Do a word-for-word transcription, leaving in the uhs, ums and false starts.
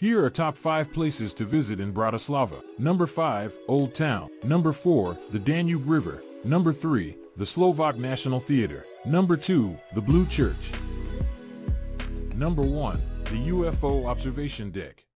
Here are top five places to visit in Bratislava. Number five, Old Town. Number four, the Danube River. Number three, the Slovak National Theatre. Number two, the Blue Church. Number one, the U F O observation deck.